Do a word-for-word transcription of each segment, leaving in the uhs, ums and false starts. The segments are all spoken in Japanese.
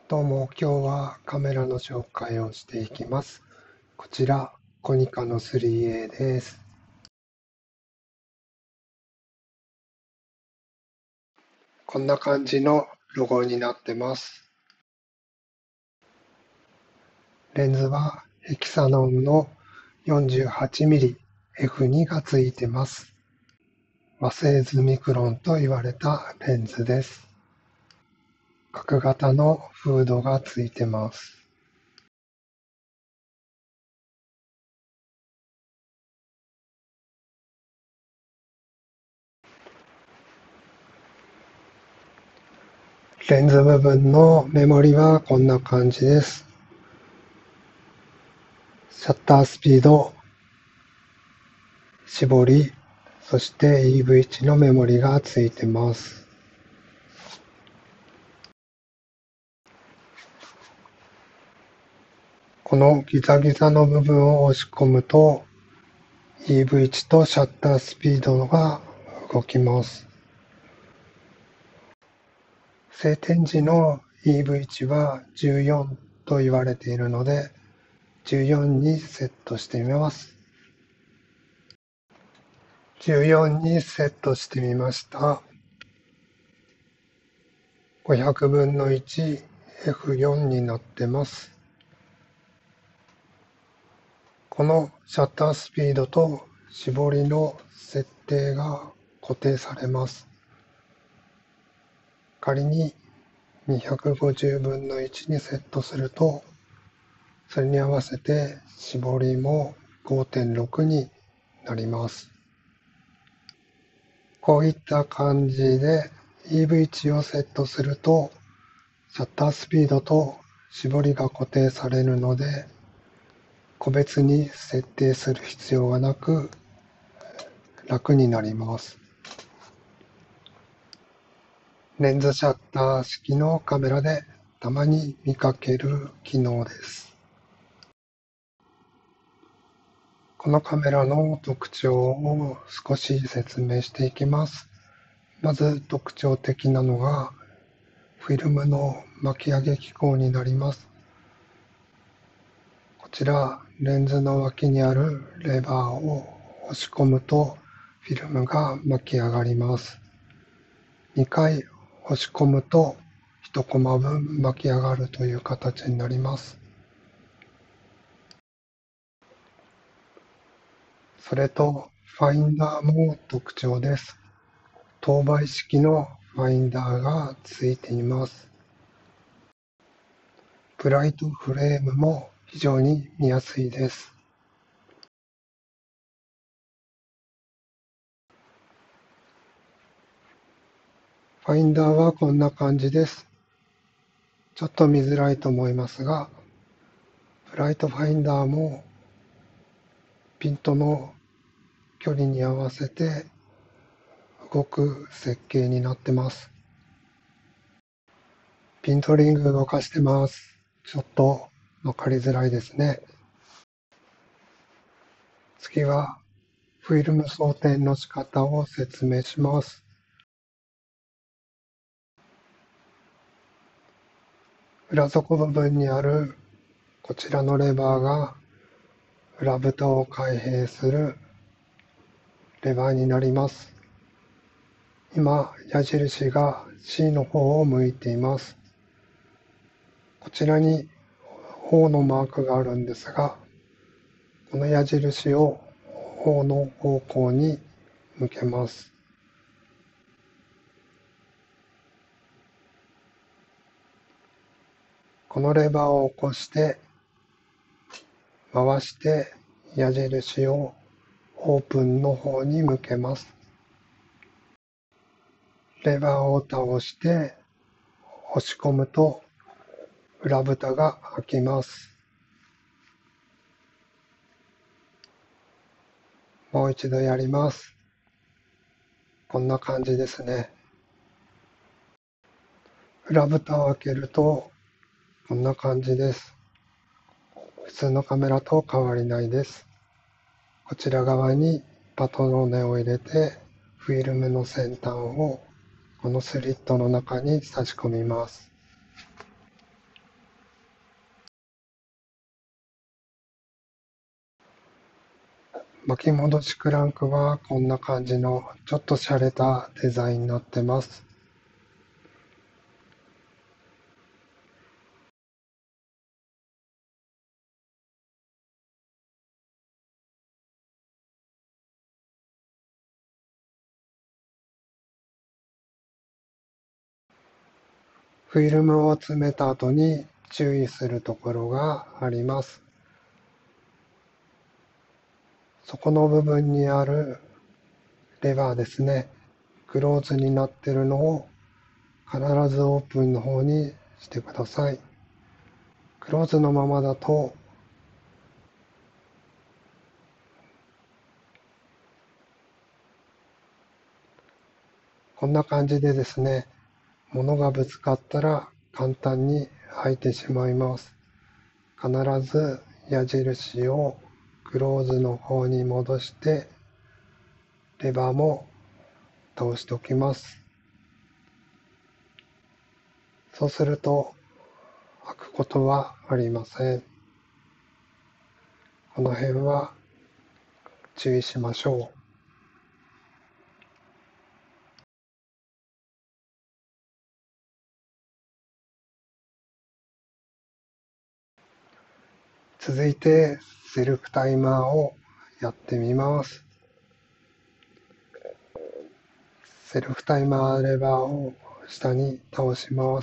どうも、今日はカメラの紹介をしていきます。こちら、コニカの スリーエー です。こんな感じのロゴになってます。レンズはヘキサノンの よんじゅうはちミリエフツー がついてます。和製図ミクロンと言われたレンズです。角型のフードがついてます。レンズ部分のメモリはこんな感じです。シャッタースピード、絞り、そして イーブイワン のメモリがついてます。このギザギザの部分を押し込むと イーブイワン とシャッタースピードが動きます。晴天時の イーブイワン はじゅうよんと言われているのでじゅうよんにセットしてみます。じゅうよんにセットしてみました。ごひゃくぶんのいちエフフォー になってます。このシャッタースピードと絞りの設定が固定されます。仮ににひゃくごじゅうぶんのいちにセットすると、それに合わせて絞りも ごてんろく になります。こういった感じで イーブイワン をセットすると、シャッタースピードと絞りが固定されるので、個別に設定する必要がなく楽になります。レンズシャッター式のカメラでたまに見かける機能です。このカメラの特徴を少し説明していきます。まず特徴的なのがフィルムの巻き上げ機構になります。こちらレンズの脇にあるレバーを押し込むとフィルムが巻き上がります。にかい押し込むといちコマ分巻き上がるという形になります。それとファインダーも特徴です。等倍式のファインダーがついています。ブライトフレームも非常に見やすいです。ファインダーはこんな感じです。ちょっと見づらいと思いますが、ブライトファインダーもピントの距離に合わせて動く設計になってます。ピントリング動かしてます。ちょっとわかりづらいですね。次はフィルム装填の仕方を説明します。裏底部分にあるこちらのレバーが裏蓋を開閉するレバーになります。今、矢印が C の方を向いています。こちらに O のマークがあるんですが、この矢印を O の方向に向けます。このレバーを起こして回して矢印をオープンの方に向けます。レバーを倒して押し込むと裏蓋が開きます。もう一度やります。こんな感じですね。裏蓋を開けるとこんな感じです。普通のカメラと変わりないです。こちら側にパトローネを入れてフィルムの先端をこのスリットの中に差し込みます。 巻き戻しクランクはこんな感じのちょっと洒落たデザインになってます。フィルムを詰めた後に注意するところがあります。底の部分にあるレバーですね。クローズになっているのを必ずオープンの方にしてください。クローズのままだとこんな感じでですね、物がぶつかったら簡単に開いてしまいます。必ず矢印をクローズの方に戻してレバーも倒しておきます。そうすると開くことはありません。この辺は注意しましょう。続いてセルフタイマーをやってみます。セルフタイマーレバーを下に倒します。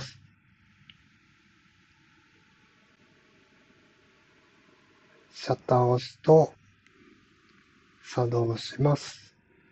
シャッターを押すと作動します。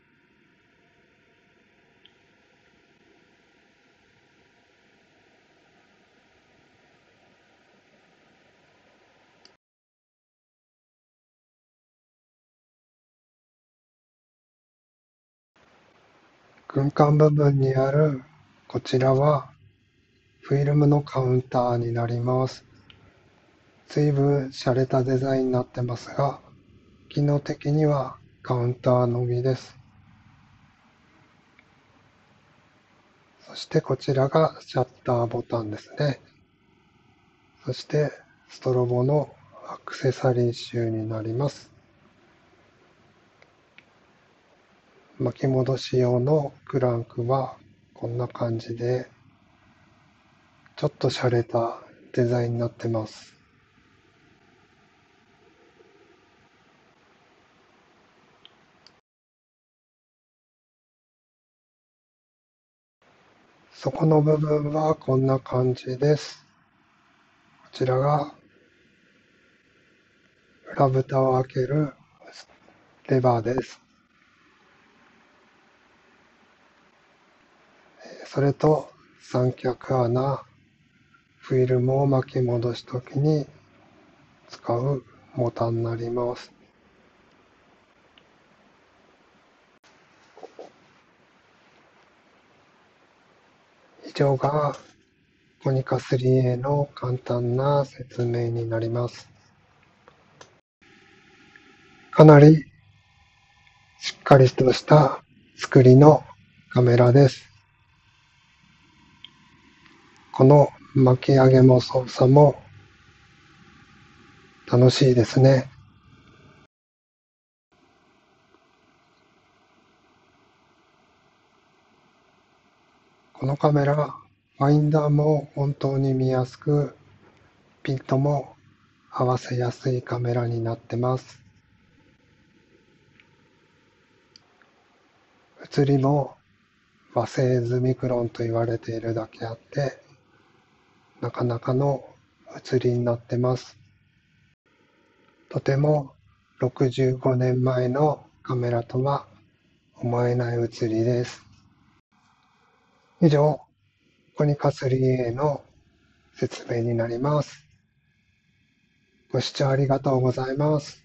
軍艦部分にあるこちらはフィルムのカウンターになります。随分洒落たデザインになってますが、機能的にはカウンターのみです。そしてこちらがシャッターボタンですね。そしてストロボのアクセサリー集になります。巻き戻し用のクランクはこんな感じでちょっと洒落たデザインになってます。底の部分はこんな感じです。こちらが裏蓋を開けるレバーです。それと三脚穴、フィルムを巻き戻すときに使うボタンになります。以上がコニカ スリーエー の簡単な説明になります。かなりしっかりとした作りのカメラです。この巻き上げも操作も楽しいですね。このカメラ、ファインダーも本当に見やすく、ピントも合わせやすいカメラになってます。写りも和製図ミクロンと言われているだけあって、なかなかの写りになってます。とてもろくじゅうごねんまえのカメラとは思えない写りです。以上、コニカ スリーエー の説明になります。ご視聴ありがとうございます。